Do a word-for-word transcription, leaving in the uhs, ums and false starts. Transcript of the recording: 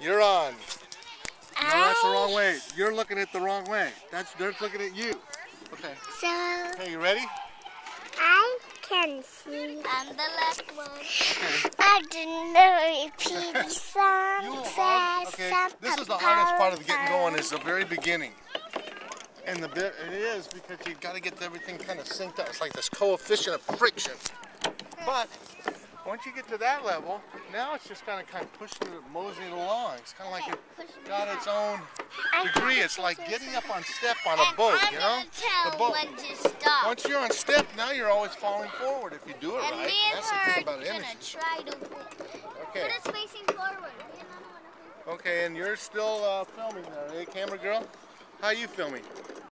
You're on. No, that's the I, wrong way. You're looking at the wrong way. That's they're looking at you. Okay. so Okay, you ready? I can see. I'm the left one. Okay. I didn't know repeat the song. You will says hard, okay. some This is the papa hardest part of getting going is the very beginning. And the bit it is because you got to get everything kind of synced up. It's like this coefficient of friction. But once you get to that level, now it's just kind of kind of pushing it, moseying along. It's kind of like it's got its own degree. It's like getting up on step on a boat, you know? Tell The boat. when to stop. Once you're on step, now you're always falling forward if you do it and right. me and That's the her thing are about gonna energy. try to put Okay. us facing forward. Me and Nana wanna face Okay, and you're still uh, filming there, eh, camera girl? How you filming?